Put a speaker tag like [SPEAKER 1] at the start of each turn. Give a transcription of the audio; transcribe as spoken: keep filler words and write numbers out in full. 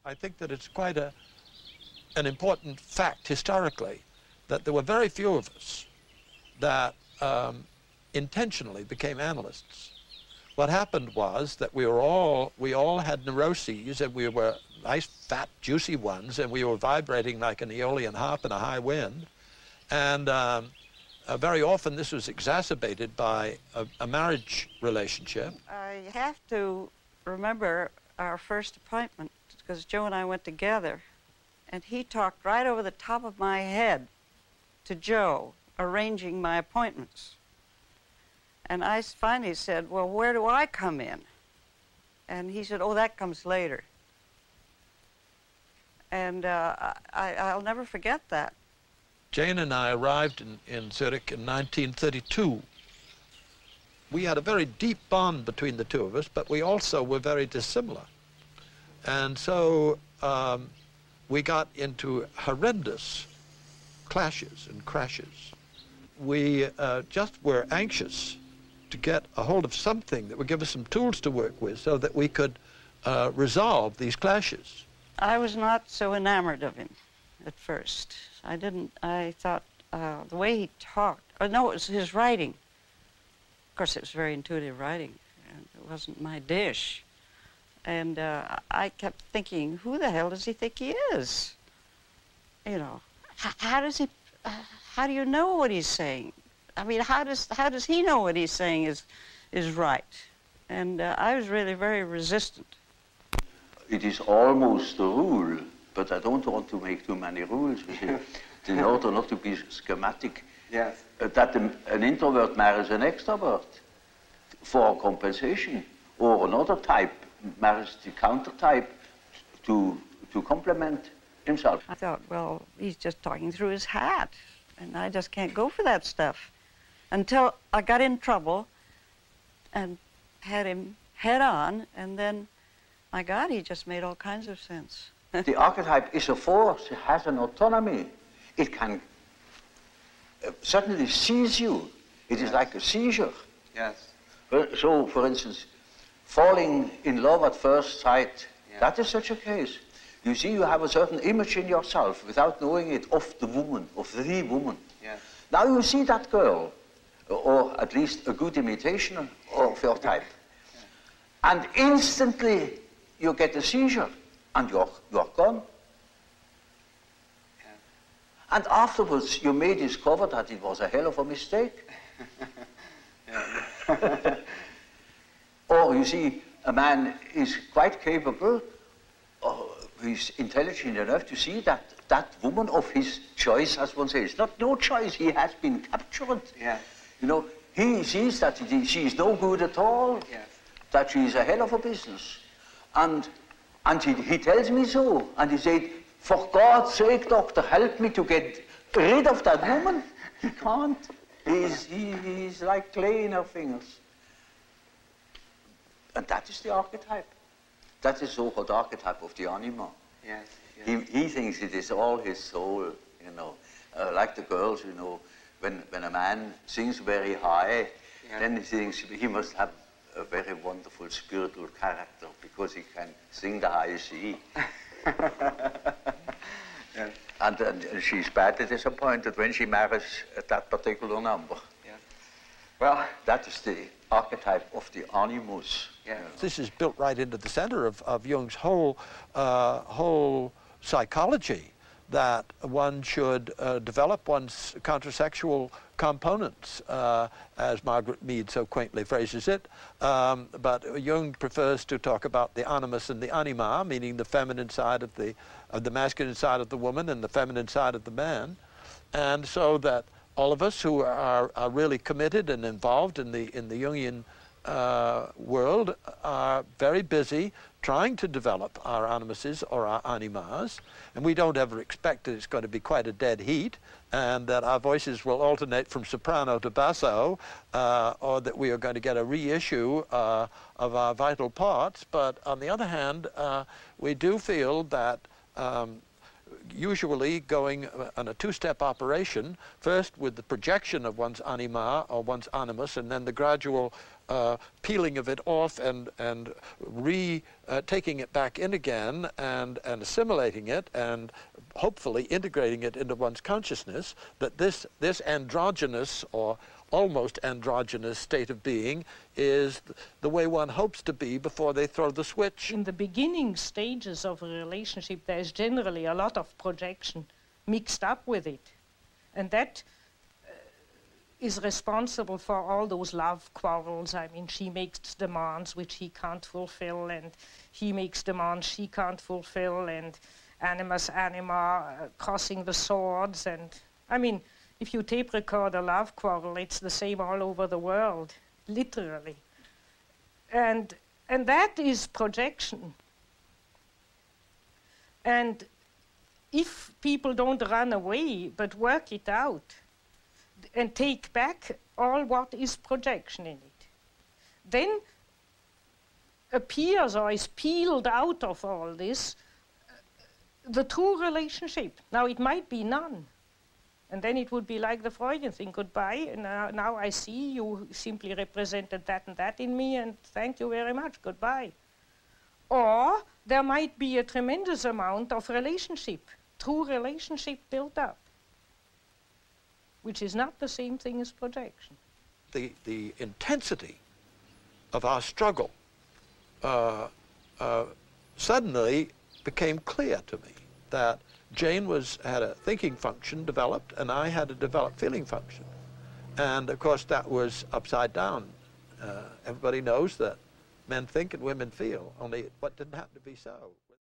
[SPEAKER 1] I think that it's quite a, an important fact historically that there were very few of us that um, intentionally became analysts. What happened was that we were all, we all had neuroses, and we were nice, fat, juicy ones, and we were vibrating like an aeolian harp in a high wind. And um, uh, very often this was exacerbated by a, a marriage relationship.
[SPEAKER 2] I have to remember our first appointment, because Joe and I went together, and he talked right over the top of my head to Joe, arranging my appointments. And I finally said, well, where do I come in? And he said, oh, that comes later. And uh, I, I'll never forget that.
[SPEAKER 1] Jane and I arrived in, in Zurich in nineteen thirty-two. We had a very deep bond between the two of us, but we also were very dissimilar. And so um, we got into horrendous clashes and crashes. We uh, just were anxious to get a hold of something that would give us some tools to work with so that we could uh, resolve these clashes.
[SPEAKER 2] I was not so enamored of him at first. I didn't, I thought uh, the way he talked, oh no, it was his writing. Of course, it was very intuitive writing, and it wasn't my dish. And uh, I kept thinking, who the hell does he think he is? You know, how, how does he, uh, how do you know what he's saying? I mean, how does, how does he know what he's saying is, is right? And uh, I was really very resistant.
[SPEAKER 3] It is almost a rule, but I don't want to make too many rules, you see, in order not to be schematic.
[SPEAKER 4] Yes.
[SPEAKER 3] Uh, that the, an introvert marries an extrovert for compensation, or another type marries the counter type to, to complement himself.
[SPEAKER 2] I thought, well, he's just talking through his hat, and I just can't go for that stuff. Until I got in trouble and had him head on, and then, my God, he just made all kinds of sense.
[SPEAKER 3] The archetype is a force, it has an autonomy. It can uh, suddenly seize you. It
[SPEAKER 4] Yes.
[SPEAKER 3] is like a seizure.
[SPEAKER 4] Yes.
[SPEAKER 3] Uh, So, for instance, falling in love at first sight,
[SPEAKER 4] Yeah.
[SPEAKER 3] that is such a case. You see, you have a certain image in yourself without knowing it of the woman, of the woman.
[SPEAKER 4] Yes.
[SPEAKER 3] Now you see that girl, or at least a good imitation of your type. And instantly you get a seizure, and you're, you're gone.
[SPEAKER 4] Yeah.
[SPEAKER 3] And afterwards you may discover that it was a hell of a mistake.
[SPEAKER 4] Yeah.
[SPEAKER 3] Or you see, a man is quite capable, or he's intelligent enough to see that that woman of his choice, as one says, not no choice, he has been captured.
[SPEAKER 4] Yeah.
[SPEAKER 3] You know, he sees that it, she is no good at all,
[SPEAKER 4] Yes.
[SPEAKER 3] that she is a hell of a business. And, and he, he tells me so, and he said, for God's sake, doctor, help me to get rid of that woman. He can't. He's, he, he's like clay in her fingers. And that is the archetype. That is the so-called archetype of the anima.
[SPEAKER 4] Yes. Yes.
[SPEAKER 3] He, he thinks it is all his soul, you know. Uh, like the girls, you know, when, when a man sings very high,
[SPEAKER 4] Yeah.
[SPEAKER 3] then he thinks he must have a very wonderful spiritual character because he can sing the high C.
[SPEAKER 4] Yes.
[SPEAKER 3] And, and, and she's badly disappointed when she marries at that particular number.
[SPEAKER 4] Yes. Well,
[SPEAKER 3] That is the archetype of the animus.
[SPEAKER 4] yeah.
[SPEAKER 1] This is built right into the center of, of Jung's whole, uh, whole psychology, that one should uh, develop one's countersexual components, uh, as Margaret Mead so quaintly phrases it. Um, but Jung prefers to talk about the animus and the anima, meaning the feminine side of the, of the masculine side of the woman and the feminine side of the man. And so that all of us who are, are really committed and involved in the, in the Jungian uh, world are very busy trying to develop our animuses or our animas, and we don't ever expect that it's going to be quite a dead heat and that our voices will alternate from soprano to basso, uh, or that we are going to get a reissue uh, of our vital parts. But on the other hand, uh, we do feel that um, usually going on a two-step operation, first with the projection of one's anima or one's animus, and then the gradual uh, peeling of it off and, and re, uh, taking it back in again and, and assimilating it and hopefully integrating it into one's consciousness, that this, this androgynous or almost androgynous state of being is the way one hopes to be before they throw the switch.
[SPEAKER 5] In the beginning stages of a relationship, there is generally a lot of projection mixed up with it. And that uh, is responsible for all those love quarrels. I mean, she makes demands which he can't fulfill, and he makes demands she can't fulfill, and animus anima, uh, crossing the swords. And I mean, if you tape record a love quarrel, it's the same all over the world, literally. And, and that is projection. And if people don't run away, but work it out and take back all what is projection in it, then appears or is peeled out of all this uh, the true relationship. Now, it might be none. And then it would be like the Freudian thing, goodbye, and now, now I see you simply represented that and that in me, and thank you very much, goodbye. Or there might be a tremendous amount of relationship, true relationship built up, which is not the same thing as projection.
[SPEAKER 1] The, the intensity of our struggle uh, uh, suddenly became clear to me that Jane was, had a thinking function developed, and I had a developed feeling function. And of course that was upside down. Uh, everybody knows that men think and women feel, only what didn't happen to be so.